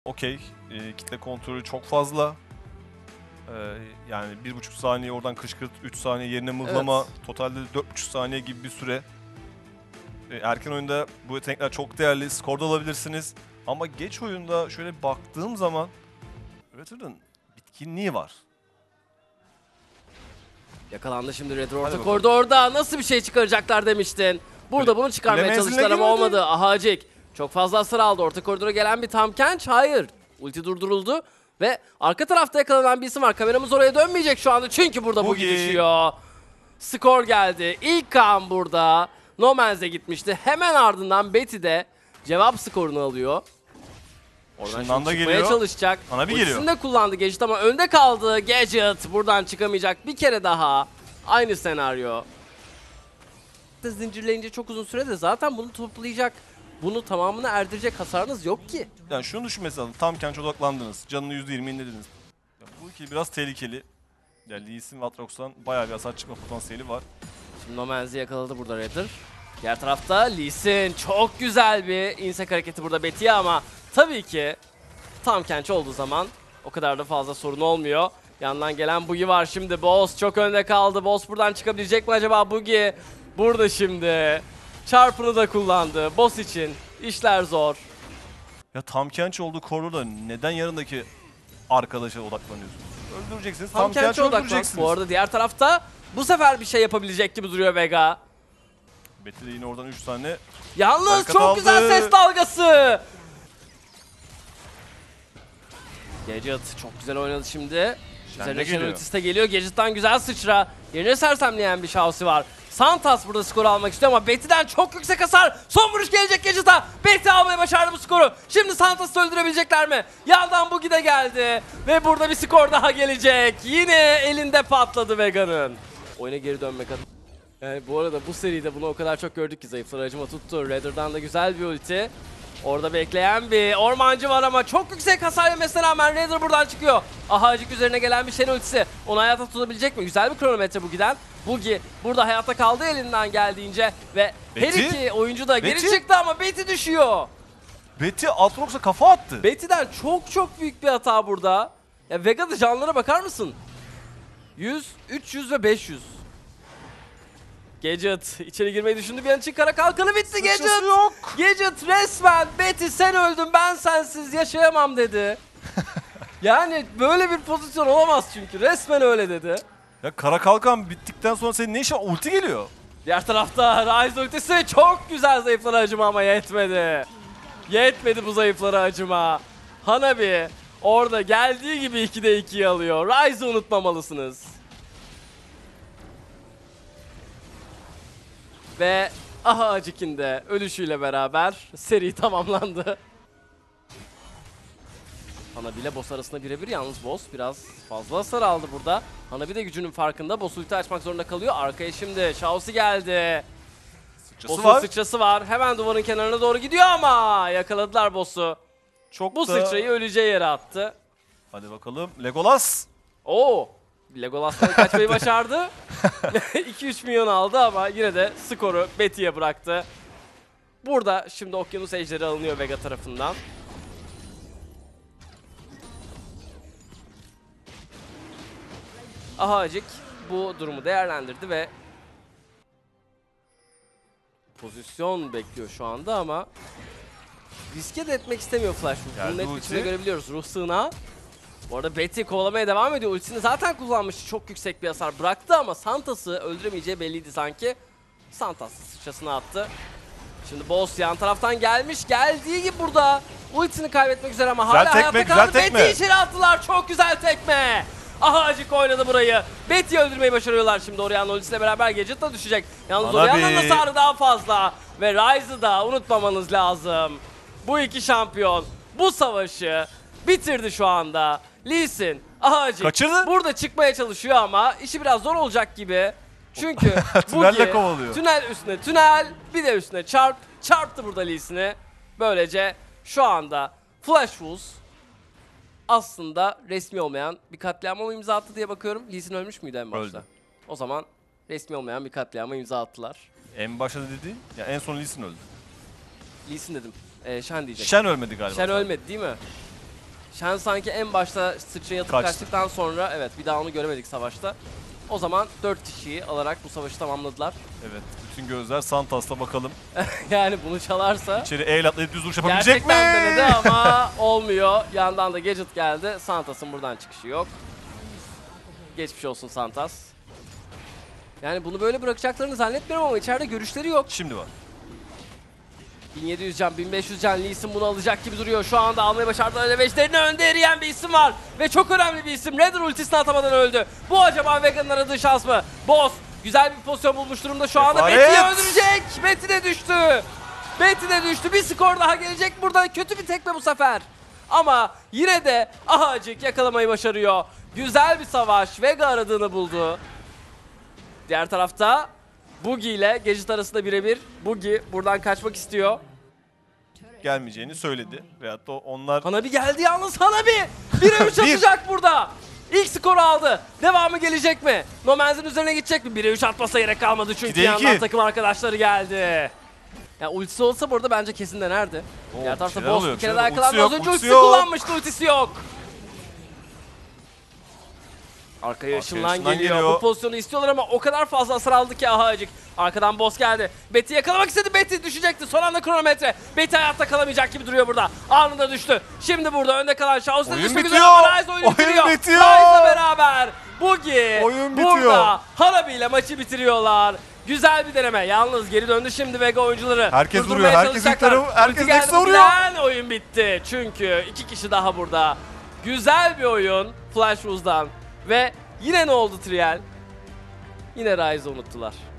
okey. Kitle kontrolü çok fazla. Yani 1,5 saniye oradan kışkırt, 3 saniye yerine mıhlama, Evet. totalde 4,5 saniye gibi bir süre. Erken oyunda bu yetenekler çok değerli, skorda alabilirsiniz. Ama geç oyunda şöyle baktığım zaman Ratter'ın bitkinliği var. Yakalandı şimdi Red orta bakalım. koridorda. Nasıl bir şey çıkaracaklar demiştin. Burada bunu çıkarmaya menziline çalıştılar ama girmedi. olmadı. Ahacik çok fazla hasar aldı. Orta koridora gelen bir Tahm Kench. Hayır. Ulti durduruldu. Ve arka tarafta yakalanan bir isim var. Kameramız oraya dönmeyecek şu anda. Çünkü burada bu düşüyor. Skor geldi. İlk kan burada. No Man's'e gitmişti. Hemen ardından Betty de cevap skorunu alıyor. Oradan Şundan da çıkmaya geliyor. çalışacak. Bana bir geliyor. Ultisini de kullandı Gadget ama önde kaldı. Gadget buradan çıkamayacak bir kere daha. Aynı senaryo. Zincirleyince çok uzun sürede zaten bunu toplayacak. Bunu tamamını erdirecek hasarınız yok ki. Yani şunu düşün mesela, tam Kench'e odaklandınız. Canını %20 indirdiniz. Ya bu ikili biraz tehlikeli. Yani Lee Sin ve Aatrox'tan bayağı bir hasar çıkma potansiyeli var. Şimdi No Man's'i yakaladı burada Redder. Diğer tarafta Lee Sin çok güzel bir insek hareketi burada Betty'ye ama tabii ki Tahm Kench olduğu zaman o kadar da fazla sorun olmuyor. Yandan gelen Boogie var şimdi. Boss çok önde kaldı. Boss buradan çıkabilecek mi acaba Boogie? Burada şimdi. Çarpını da kullandı. Boss için işler zor. Ya Tahm Kench olduğu koridorda neden yanındaki arkadaşa odaklanıyorsunuz? Öldüreceksiniz. Tahm Tahm Kench'e Kench'i odaklan. öldüreceksiniz. Bu arada diğer tarafta bu sefer bir şey yapabilecek gibi duruyor Vega. Betty de yine oradan 3 tane. Yalnız Barikat çok aldı. güzel ses dalgası. Gadget çok güzel oynadı şimdi. Üzerine Shen geliyor. ultisi de geliyor. Gadget'tan güzel sıçra. Yerine sersemleyen bir Shawsy var. Santas burada skoru almak istiyor ama Betty'den çok yüksek hasar. Son vuruş gelecek Gadget'a. Betty almayı başardı bu skoru. Şimdi Santas'ı öldürebilecekler mi? Yandan Boogie de geldi. Ve burada bir skor daha gelecek. Yine elinde patladı Vega'nın. Oyuna geri dönmek adına. Yani bu arada bu seride bunu o kadar çok gördük ki zayıflar acıma tuttu. Redder'dan da güzel bir ulti. Orada bekleyen bir ormancı var ama çok yüksek hasar yemesine rağmen Redder buradan çıkıyor. Ahacık üzerine gelen bir Shen ultisi. Onu hayatta tutabilecek mi? Güzel bir kronometre Boogie'den. Boogie burada hayatta kaldı elinden geldiğince ve her Betty? iki oyuncu da geri Betty? çıktı ama Betty düşüyor. Betty Aatrox'a kafa attı. Betty'den çok büyük bir hata burada. Ya Vega'da canlara bakar mısın? 100, 300 ve 500. Gadget içeri girmeyi düşündü bir an için kara kalkanı bitti Gadget. Sıçrası yok. Gadget resmen Betty sen öldün ben sensiz yaşayamam dedi. Yani böyle bir pozisyon olamaz çünkü resmen öyle dedi. Ya kara kalkan bittikten sonra senin ne işin var? Ulti geliyor. Diğer tarafta Ryze ultisi çok güzel zayıflara acıma ama yetmedi. Yetmedi bu zayıflara acıma. Hanabi orada geldiği gibi 2'de 2'yi alıyor. Ryze'ı unutmamalısınız. Ve Ahacik'in de ölüşüyle beraber seri tamamlandı. Hanabi ile boss arasında birebir yalnız boss biraz fazla hasar aldı burada. Hanabi de gücünün farkında. Boss ulti açmak zorunda kalıyor. Arkaya şimdi Shawsy geldi. Sıçrası Boss'un var. sıçrası var. Hemen duvarın kenarına doğru gidiyor ama yakaladılar boss'u. Çok Bu da... sıçrayı öleceği yere attı. Hadi bakalım. Legolas. Oo! Legolas'tan kaçmayı başardı. 2-3 milyon aldı ama yine de skoru Betty'ye bıraktı. Burada şimdi Okyanus Ejderi alınıyor Vega tarafından. Ahacik bu durumu değerlendirdi ve pozisyon bekliyor şu anda ama riske de etmek istemiyor Flash. Bunu net ulti. biçimde görebiliyoruz. Ruh sığınağı. Bu arada Betty kovalamaya devam ediyor. Ultisini zaten kullanmıştı. Çok yüksek bir hasar bıraktı ama Santas'ı öldüremeyeceği belliydi sanki. Santas sıçrasını attı. Şimdi Boss yan taraftan gelmiş. Geldiği gibi burada ultisini kaybetmek üzere ama hala tekme, hayatta güzel kaldı. tekme. Betty içeri attılar. Çok güzel tekme. Ahacık oynadı burayı. Betty'yi öldürmeyi başarıyorlar şimdi. Orianna ultisiyle beraber Gadget da düşecek. Yalnız Hanabi. Orianna'nın hasarı daha fazla. Ve Ryze'ı da unutmamanız lazım. Bu iki şampiyon bu savaşı bitirdi şu anda. Lee Sin, Ahacık Kaçırdı. burada çıkmaya çalışıyor ama işi biraz zor olacak gibi. Çünkü Tünelle Boogie, kovalıyor. tünel üstüne tünel, bir de üstüne çarptı burada Lee Sin'i. Böylece şu anda Flash Wolves aslında resmi olmayan bir katliama mı imza attı diye bakıyorum. Lee Sin ölmüş müydü en başta? Öldü. O zaman resmi olmayan bir katliama imza attılar. En başta dedi. Ya en son Lee Sin öldü. Lee Sin dedim. Shen diyecek. Shen ölmedi galiba. Shen ölmedi değil mi? Shen sanki en başta sıçraya atıp Kaçtı. kaçtıktan sonra evet bir daha onu göremedik savaşta. O zaman 4 kişiyi alarak bu savaşı tamamladılar. Evet, bütün gözler Santas'ta bakalım. Yani bunu çalarsa İçeri el atlayıp düz vuruş yapabilecek mi? gerçekten denedi ama olmuyor. Yandan da Gadget geldi. Santas'ın buradan çıkışı yok. Geçmiş olsun Santas. Yani bunu böyle bırakacaklarını zannetmiyorum ama içeride görüşleri yok. Şimdi var. 1700 can, 1500 can Lee Sin bunu alacak gibi duruyor. Şu anda almayı başardılar. Eleveşlerinin önde eriyen bir isim var. Ve çok önemli bir isim. Redder ultisini atamadan öldü. Bu acaba Vega'nın aradığı şans mı? Boss güzel bir pozisyon bulmuş durumda. Şu anda Kefaret. Betty'yi öldürecek. Betty de düştü. Betty de düştü. Bir skor daha gelecek burada. Kötü bir tekme bu sefer. Ama yine de Ahacık yakalamayı başarıyor. Güzel bir savaş. Vega aradığını buldu. Diğer tarafta Boogie ile Gadget arasında birebir. Boogie buradan kaçmak istiyor. Gelmeyeceğini söyledi. Veyahut da onlar... Hanabi geldi yalnız Hanabi. 1'e 3 Bir. atacak burada. İlk skoru aldı. Devamı gelecek mi? No Man's'in üzerine gidecek mi? 1'e 3 atmasa gerek kalmadı çünkü 2'de yandan 2. takım arkadaşları geldi. Ya ultisi olsa burada bence kesin denerdi. Oo, Diğer tarafta şeyler Boss oluyor, bir kere şeyler- daha yakalandı. Az ultisi yok, önce ultisi ultisi yok. kullanmıştı, ultisi yok. Arkaya ışınlan ışınlan geliyor. geliyor. Bu pozisyonu istiyorlar ama o kadar fazla hasar aldı ki Ahacık. Arkadan Boss geldi. Betty yakalamak istedi. Betty düşecekti. Son anda kronometre. Betty hayatta kalamayacak gibi duruyor burada. Anında düştü. Şimdi burada önde kalan Shaox'da Oyun düşmek bitiyor. üzere ama Ryze oyunu Oyun bitiriyor. bitiyor. Ryze'la beraber Boogie Oyun bitiyor. burada Hanabi ile maçı bitiriyorlar. Güzel bir deneme. Yalnız geri döndü şimdi Vega oyuncuları. Herkes Durdurmaya vuruyor, herkes çalışacaklar. ilk tarafı- herkes Ulti geldi Nexus'a vuruyor. Bugi'den, oyun bitti. Çünkü 2 kişi daha burada. Güzel bir oyun Flash Rose'dan. Ve yine ne oldu Trial? Yine Ryze'ı unuttular.